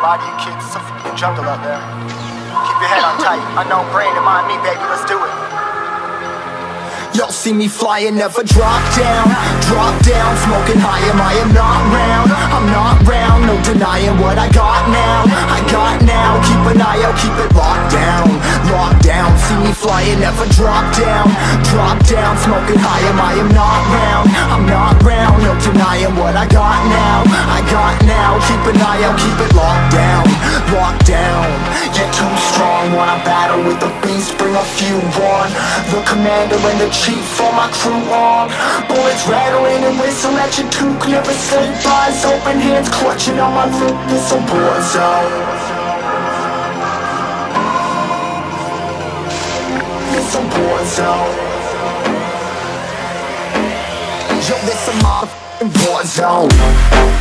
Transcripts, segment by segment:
lie to you kids, it's a fucking jungle out there. Keep your head on tight, unknown brain and mind me, baby, let's do it. Y'all see me flying, never drop down, smoking high, I am not round, I'm not round, no denying what I got now, keep an eye out, keep it locked down, see me flying, never drop down, smoking high, I am not round, I'm not round, no denying what I got now, keep an eye out, keep it locked down, get too strong, wanna battle with the beast, bring a few on, the commander and the chief for my crew on. Bullets rattling and whistle at your toque. Never sleep, eyes open, hands clutching on my loop. This a war zone. This a war zone. Yo, this a motherfucking war zone.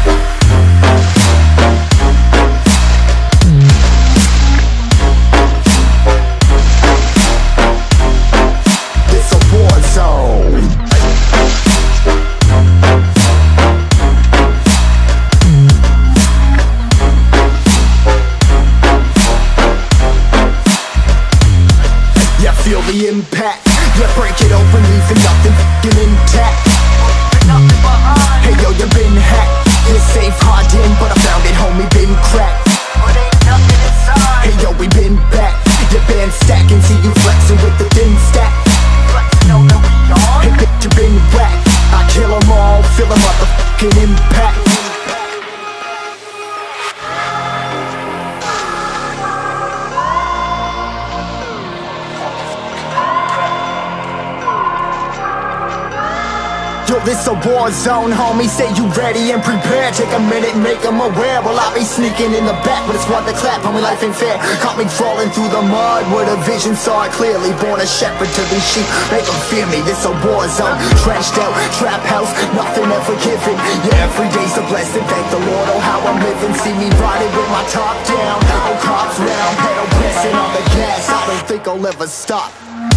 Feel the impact, yeah, break it open, leaving nothing f***ing intact. Hey yo, you been hacked, you're safe, hard in, but I found it, homie, been cracked. Hey yo, we been back, your band stacking, see you flexing with the thin stack. Hey bitch, you been whacked, I kill them all, feel the motherfucking impact. Yo, this a war zone, homie, say you ready and prepared. Take a minute and make them aware. Well, I be sneaking in the back, but it's one to clap, homie, life ain't fair. Caught me crawling through the mud with a vision, saw it clearly. Born a shepherd to these sheep, make them fear me. This a war zone, trashed out, trap house, nothing ever given. Yeah, every day's a blessing, thank the Lord, oh how I'm living. See me riding with my top down, oh cops round, pedal pressing on the gas. I don't think I'll ever stop.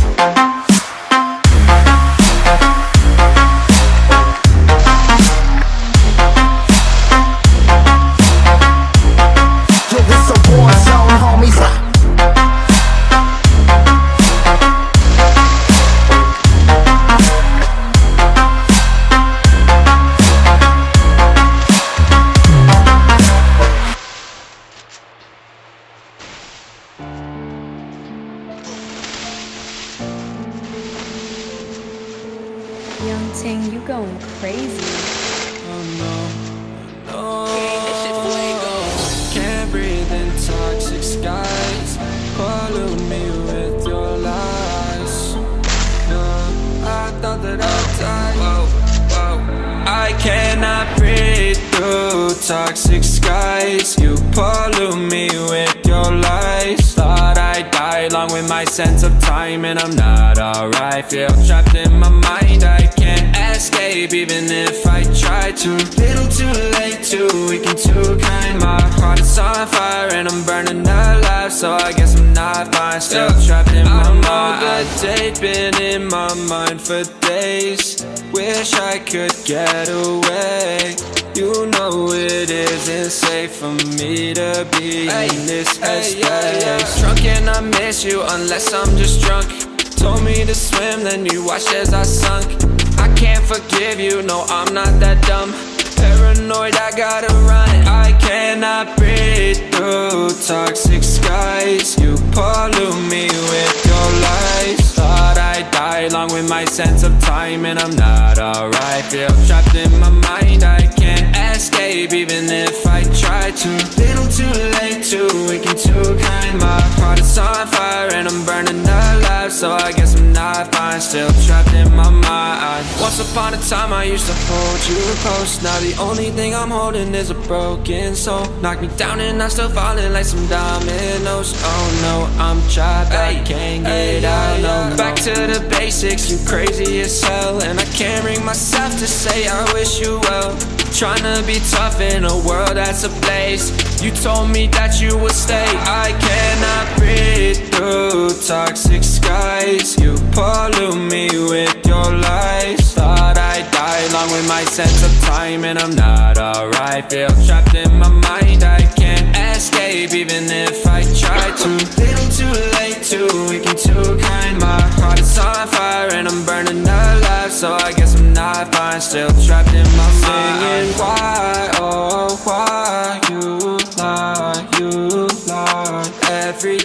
Young Ting, you going crazy. Oh no, no. This shit fuego. Can't breathe in toxic skies. Pollute me with your lies. No, I thought that I'd die. Whoa, whoa. I cannot breathe through toxic skies. You pollute me with your lies. Thought I'd die along with my sense of time, and I'm not alright. Feel trapped in my mind, I can't escape even if I try to. Little too late, too weak and too kind. My heart is on fire and I'm burning alive, so I guess I'm not fine. Still trapped in my mind. The date been in my mind for days. Wish I could get away. You know it isn't safe for me to be in this headspace. Drunk and I miss you unless I'm just drunk. Told me to swim, then you watched as I sunk. I can't forgive you, no, I'm not that dumb. Paranoid, I gotta run. I cannot breathe through toxic skies. You pollute me with your lies. Thought I'd die along with my sense of time, and I'm not alright. Feel trapped in my mind, I can't escape even if I try to. Little too late, too weak and too kind. My heart is on fire and I'm burning alive, so I guess I'm not fine. Still trapped in my mind. Once upon a time I used to hold you close. Now the only thing I'm holding is a broken soul. Knock me down and I'm still falling like some dominoes. Oh no, I'm trapped, I can't get out, no. Back to the basics, you crazy as hell, and I can't bring myself to say I wish you well. Tryna be tough in a world that's ablaze. You told me that you would stay. I cannot breathe through toxic skies. You pollute me with your lies. Thought I'd die along with my sense of time, and I'm not alright. Feel trapped in my mind, I can't sleep even if I try to. Little too late, too weak and too kind. My heart is on fire and I'm burning alive, so I guess I'm not fine, still trapped in my mind. Singing why, oh why you lie, you lie. Every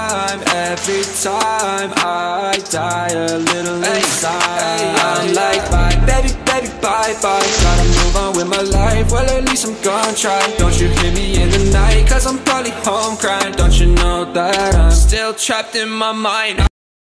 time I die a little inside. I'm like bye, baby, baby, bye, bye. Gotta move on with my life, well at least I'm gonna try. Don't you hear me in the night, cause I'm probably home crying. Don't you know that I'm still trapped in my mind?